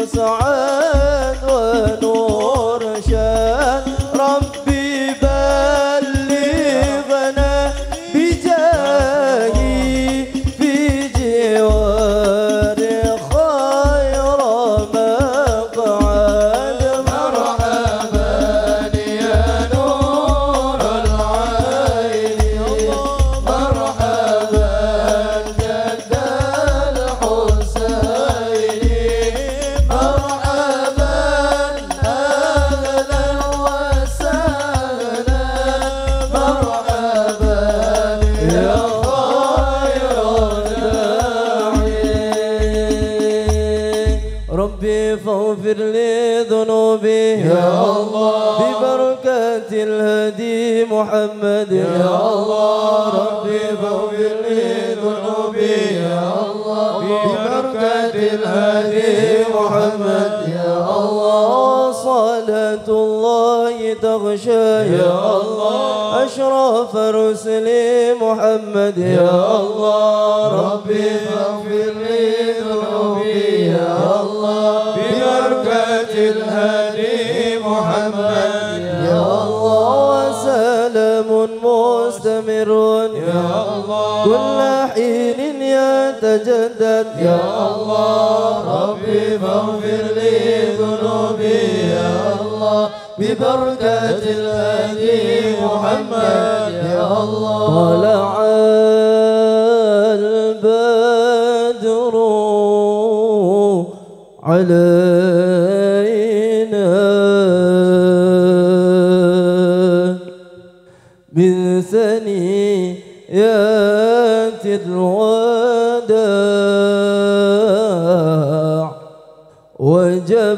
سعاد ونور شان ربي بلغنا بجاهي في جوار خير مقعد مرحبا يا نور العين مرحبا جد الحسين مرحبا أهلا وسهلا مرحبا يا خير داعي ربي فاغفر لي ذنوبي يا الله ببركة الهدي محمد يا الله ربي فاغفر لي ذنوبي يا الله ببركة الهدي محمد يا الله صلاة الله تغشى يا الله أشرف رسل محمد يا الله ربي فاغفر لي ذنوبي يا الله ببركة الهدي محمد يا الله وسلام مستمر يا الله كل حين يتجدد يا الله ربي فاغفر لي ذنوبي يا الله ببركة الهدي محمد يا الله طلع البدر علينا من ثنيات الوداع وجب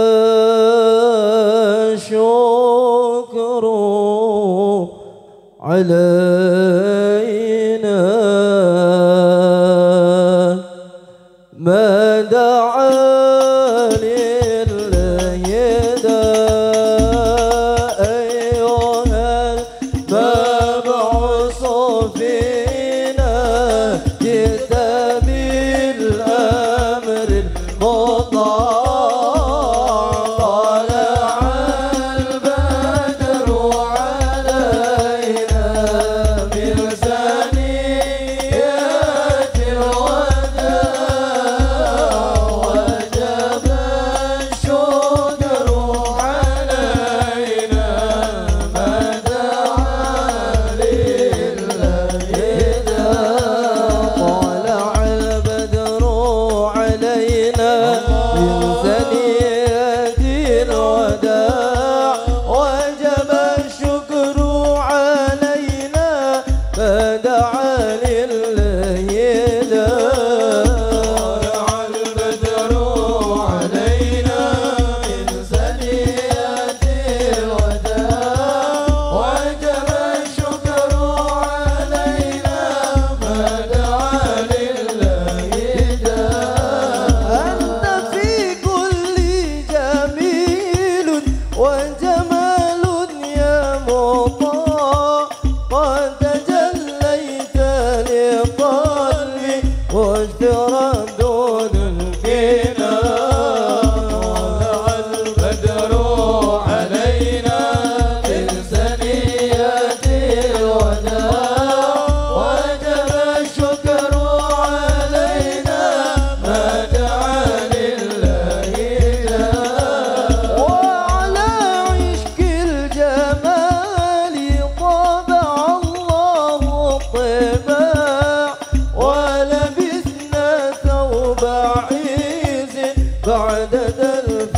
الشكر علينا ما دعا لله أيها المبعوث فينا جئت بالأمر المطاع طلع البدر علينا من ثنيات الوداع وجب الشكر علينا ما دعا لله طلع البدر علينا من ثنيات الوداع وجب الشكر علينا ما دعا لله طلع البدر علينا من ثنيات الوداع وجب الشكر علينا ما دعا لله أنت في كل جميل وجمال يا مطاع قد تجليت لقلبي واشترى دون الكلام طلع البدر علينا من ثنيات الوداع وجب الشكر علينا ما دعا لله وعلى عشق الجمال طبع الله الطباع ولبسنا ثوب عز بعد دلف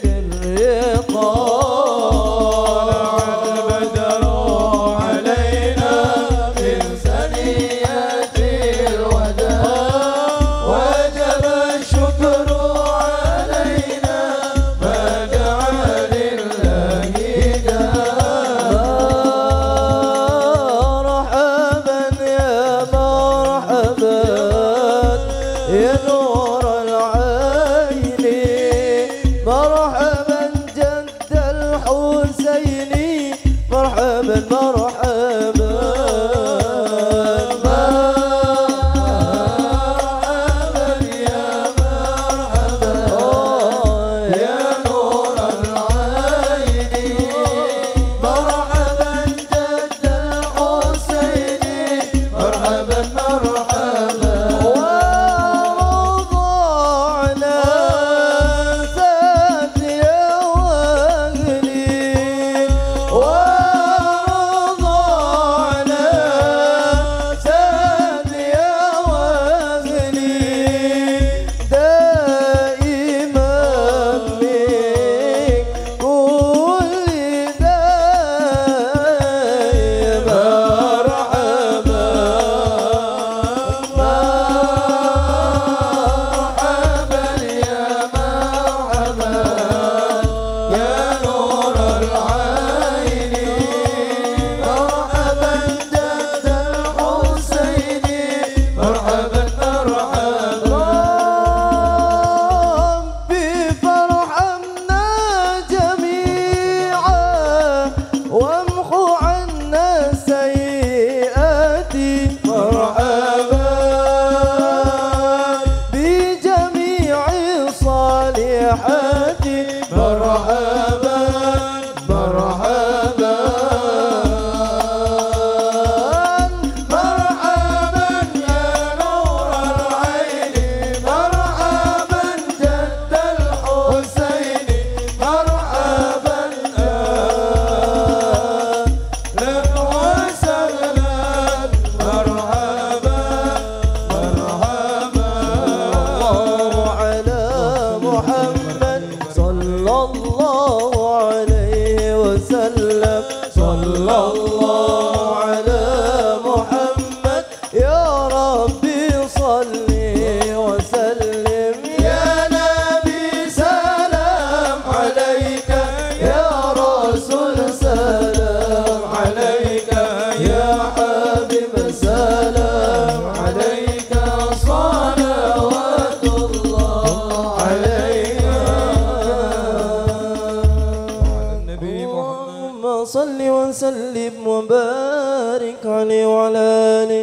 الرقاع البدر علينا من ثنيات الوداع وجب الشكر علينا ما دعا لله مرحبا يا مرحبا يا نور العين فرحتي مرحبا مرحبا مرحبا يا نور العين مرحبا جد الحسين مرحبا أهلا وسهلا مرحبا مرحبا الله على محمد صلى الله عليه وسلم صلى الله على محمد يا ربي صل وسلم يا نبي سلام عليك يا رسول سلام عليك يا حبيب سلام عليك صلوات الله عليك النبي اللهم صل وسلم وبارك عليه وعلى آله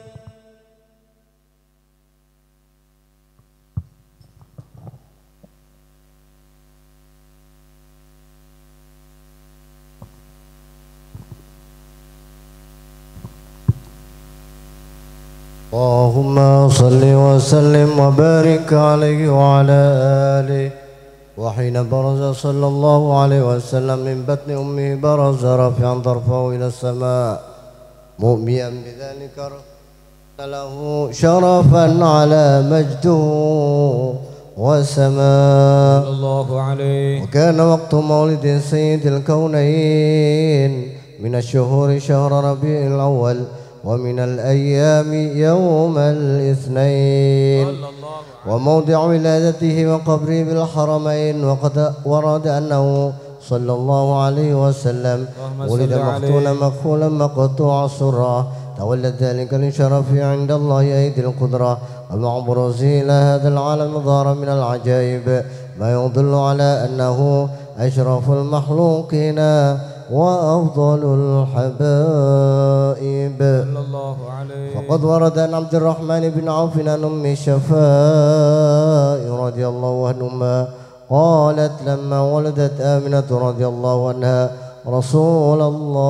اللهم صل وسلم وبارك عليه وعلى آله وحين برز صلى الله عليه وسلم من بطن أمه برز رافعا طرفه إلى السماء مؤمئا بذلك له شرفا على مجده وسماء الله عليه. وكان وقت مولد سيد الكونين من الشهور شهر ربيع الأول ومن الأيام يوم الاثنين وموضع ولادته وقبره بالحرمين. وقد ورد أنه صلى الله عليه وسلم ولد مختونا مكحولا مقطوع السرة تولد ذلك لشرف عند الله أيدي القدرة ومعبرزه إلى هذا العالم ظهر من العجائب ما يدل على أنه أشرف المخلوقين وأفضل الحبائب. فقد ورد عن عبد الرحمن بن عوف عن أم الشفاء رضي الله عنهما قالت لما ولدت آمنة رضي الله عنها رسول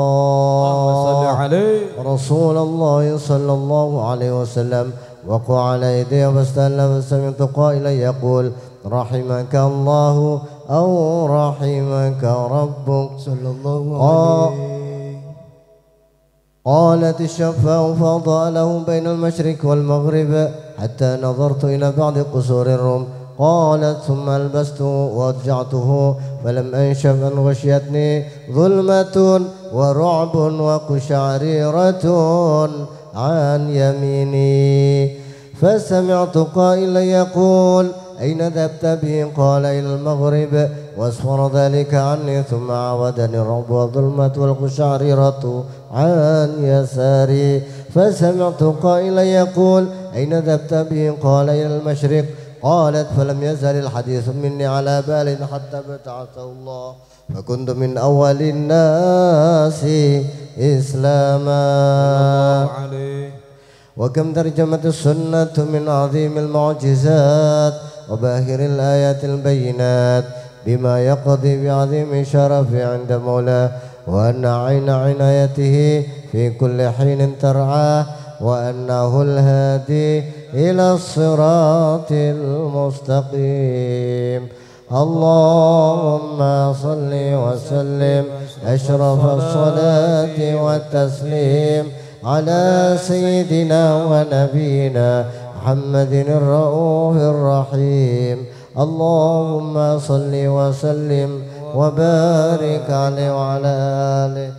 الله صلى الله عليه وسلم وقع على يديه فاستهل فسمعت قائلا يقول رحمك الله أو رحمك ربك صلى الله عليه. قالت الشفاء فأضاء له بين المشرق والمغرب حتى نظرت إلى بعض قصور الروم. قالت ثم ألبسته وأضجعته فلم أنشب أن غشيتني ظلمة ورعب وقشعريرة عن يميني فسمعت قائلا يقول أين ذهبت به؟ قال إلى المغرب واسفر ذلك عني ثم عودني الرعب والظلمة والقشعريرة عن يساري فسمعت قائلا يقول أين ذهبت به؟ قال إلى المشرق. قالت فلم يزل الحديث مني على بال حتى ابتعثه الله فكنت من أول الناس إسلاما. وكم ترجمت السنة من عظيم المعجزات وباهر الآيات البينات بما يقضي بعظيم شرف عند مولاه وأن عين عنايته في كل حين ترعاه وأنه الهادي إلى الصراط المستقيم. اللهم صل وسلم أشرف الصلاة والتسليم على سيدنا ونبينا محمد الرؤوف الرحيم. اللهم صل وسلم وبارك عليه وعلى آله.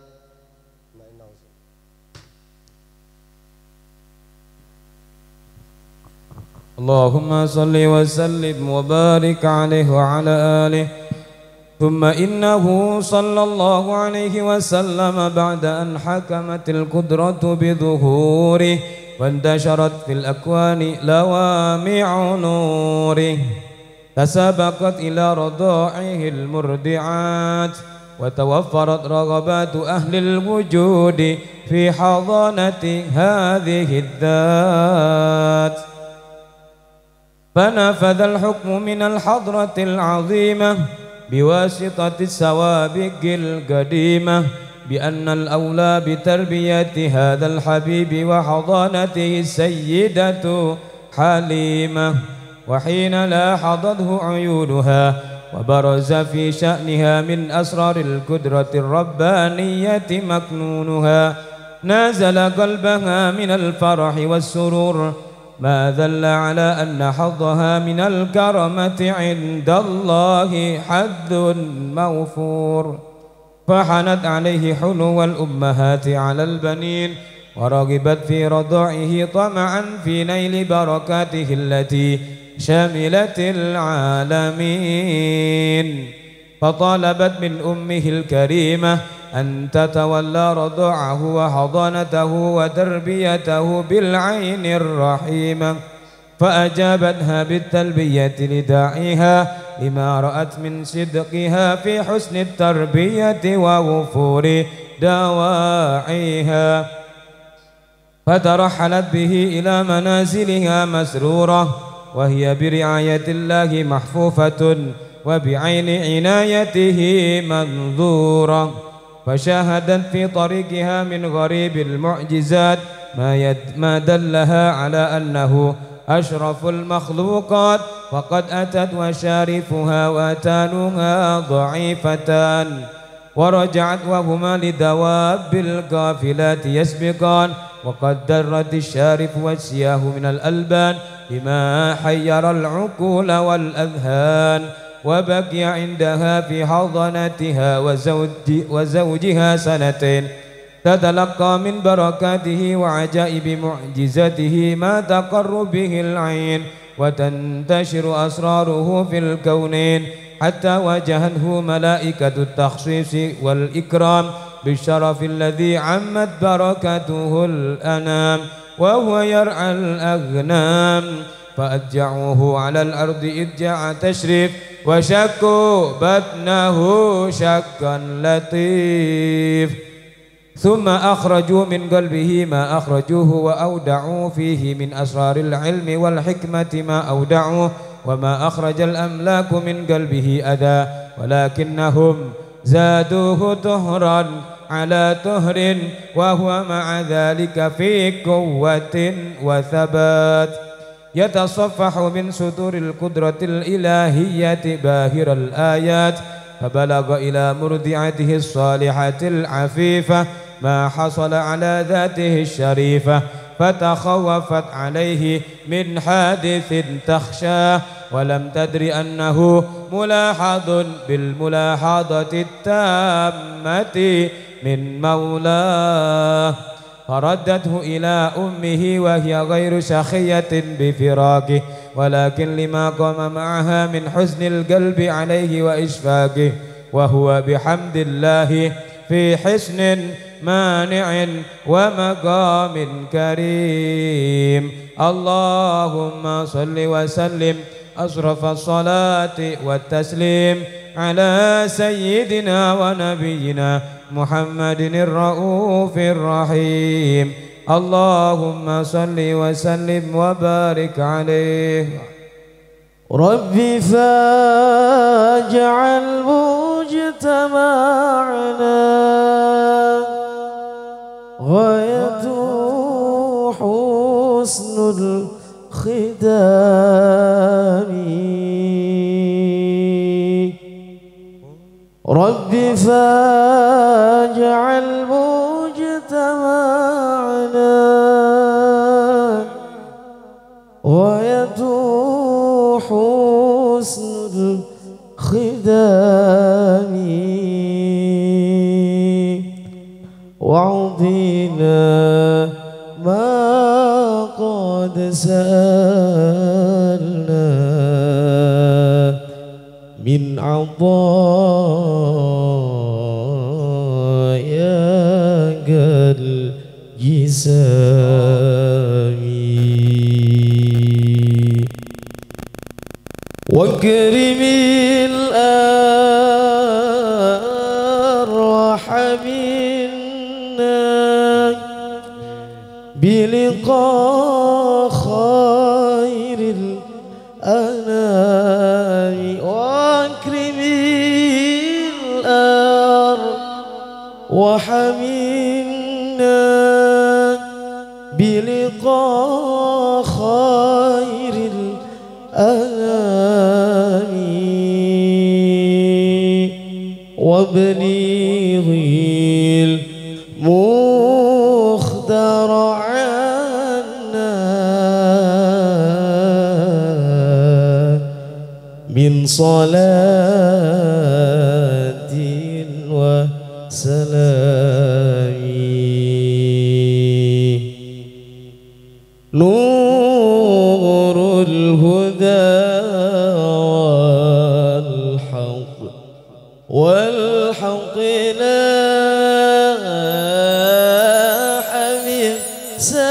اللهم صل وسلم وبارك عليه وعلى آله. ثم إنه صلى الله عليه وسلم بعد أن حكمت القدرة بظهوره وانتشرت في الأكوان لوامع نوره تسابقت إلى رضاعه المرضعات وتوفرت رغبات أهل الوجود في حضانة هذه الذات فنفذ الحكم من الحضرة العظيمة بواسطة السوابق القديمة بأن الأولى بتربية هذا الحبيب وحضانته السيدة حليمة. وحين لاحظته عيونها وبرز في شأنها من أسرار القدرة الربانية مكنونها نازل قلبها من الفرح والسرور ما دل على أن حظها من الكرمة عند الله حد موفور. فحنت عليه حلو الأمهات على البنين ورغبت في رضعه طمعا في نيل بركاته التي شملت العالمين. فطالبت من أمه الكريمة أن تتولى رضعه وحضانته وتربيته بالعين الرحيمة، فأجابتها بالتلبية لداعيها لما رأت من صدقها في حسن التربية ووفور دواعيها. فترحلت به إلى منازلها مسرورة وهي برعاية الله محفوفة وبعين عنايته منظورة. فشاهدت في طريقها من غريب المعجزات ما دلها على أنه أشرف المخلوقات، وقد أتت وشارفها وأتانها ضعيفتان ورجعت وهما لدواب القافلات يسبقان، وقد درت الشارف والسياه من الألبان بما حير العقول والأذهان. وبقي عندها في حضانتها وزوجها سنتين تتلقى من بركاته وعجائب معجزته ما تقر به العين وتنتشر أسراره في الكونين، حتى واجهته ملائكة التخصيص والإكرام بالشرف الذي عمت بركته الأنام وهو يرعى الأغنام. فأدجعوه على الأرض إدجاع تشريف وشكوا بطنه شكا لطيف، ثم أخرجوا من قلبه ما أخرجوه وأودعوا فيه من أسرار العلم والحكمة ما أودعوه، وما أخرج الأملاك من قلبه أذى، ولكنهم زادوه طهرا على طهر وهو مع ذلك في قوة وثبات. يتصفح من صدور القدرة الإلهية باهر الآيات، فبلغ إلى مرضعته الصالحة العفيفة ما حصل على ذاته الشريفة، فتخوفت عليه من حادث تخشاه ولم تدر أنه ملاحظ بالملاحظة التامة من مولاه. فردته إلى أمه وهي غير سخية بفراقه، ولكن لما قام معها من حزن القلب عليه وإشفاقه، وهو بحمد الله في حسن مانع ومقام كريم. اللهم صل وسلم أشرف الصلاة والتسليم على سيدنا ونبينا محمد الرؤوف الرحيم. اللهم صل وسلم وبارك عليه. ربي فاجعل مجتمعنا غاية حسن الختام. ربي فاجعل مجتمعنا غاية حسن الختام، وعطينا ما قد سألنا من عطاياك الجسام، واكرم الأرواح منا بلقاء خير وحملنا بلقاء خير الأنام وابلغ المختار عنا من صلاة وسلام. نور الهدى والحق لاح من